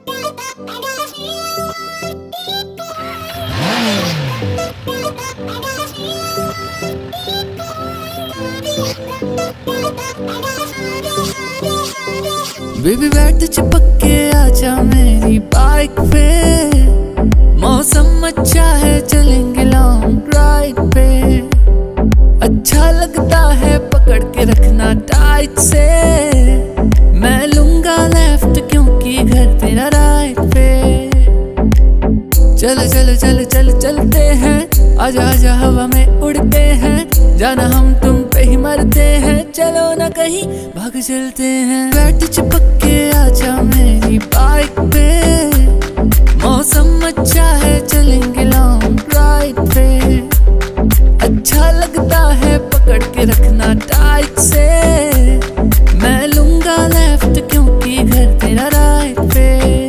Baby बैठ चिपक के आजा मेरी बाइक पे, मौसम अच्छा है चलेंगे लॉन्ग ड्राइव पे। अच्छा लगता है पकड़ के रखना टाइट से, मैं लूंगा लेफ्ट क्योंकि घर तेरा राइट पे। चल चल चल चल चलते हैं, आजा आजा हवा में उड़ते हैं, जाना हम तुम पे ही मरते हैं, चलो ना कहीं भाग चलते हैं। बैठ चिपक के आजा मेरी बाइक पे, मौसम अच्छा है चलेंगे लॉन्ग ड्राइव पे। अच्छा लगता है पकड़ के रखना टाइट से, मैं लूंगा लेफ्ट क्योंकि घर तेरा राइट पे।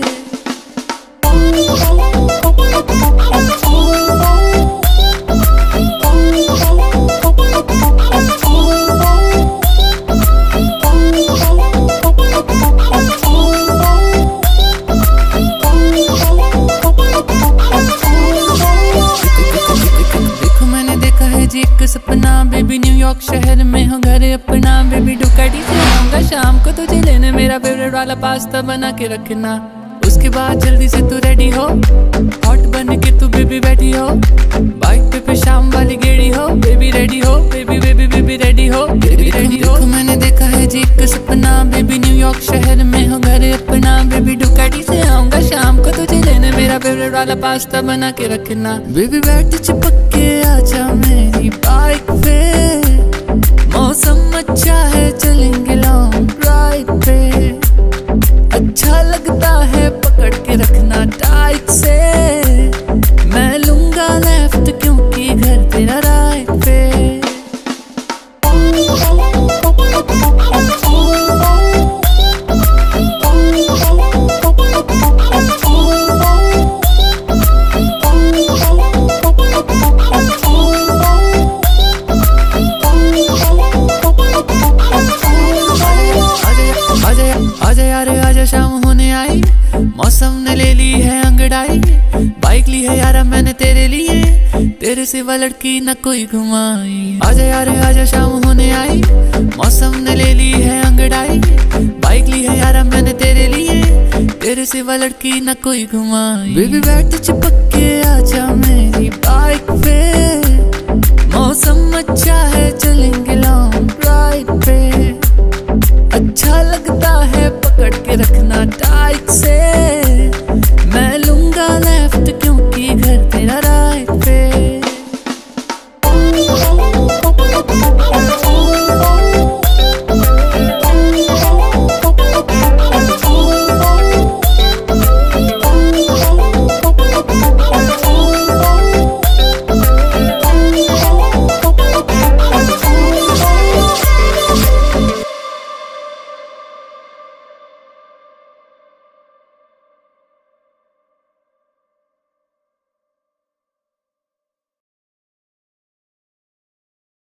एक सपना बेबी न्यूयॉर्क शहर में हो घर अपना, बेबी डुकाटी से आऊंगा शाम को तुझे लेने, मेरा फेवरेट वाला पास्ता बना के रखना। उसके बाद जल्दी से तू रेडी हो, हॉट बन के तू बेबी बैठी हो, बाइक पे शाम वाली गेड़ी हो, बेबी रेडी हो, बेबी बेबी बेबी रेडी हो, बेबी रेडी हो। मैंने देखा है जी एक सपना बेबी न्यूयॉर्क शहर में हो घर अपना, बेबी डुकाटी से आऊंगा शाम को तुझे लेने, मेरा फेवरेट वाला पास्ता बना के रखना। बेबी बैठ चिपक के आजा मेरी बाइक पे, मौसम अच्छा है चलेंगे लॉन्ग ड्राइव पे। अच्छा लगता है पकड़ के रखना टाइट से, मैं लूंगा लेफ्ट क्योंकि घर तेरा राइट पे। आजा शाम होने आई, मौसम ने ले ली है अंगड़ाई, बाइक ली है यारा मैंने तेरे लिए, तेरे सिवा लड़की न कोई घुमाई। आजा यार आजा शाम होने आई, मौसम ने ले ली है अंगड़ाई, बाइक ली है यारा मैंने तेरे लिए, तेरे सिवा लड़की न कोई घुमाई। बेबी बैठ चिपक के आजा मेरी बाइक पे, मौसम अच्छा है चलेंगे लॉन्ग ड्राइव पे। अच्छा लगता है पकड़ के रखना टाइट से,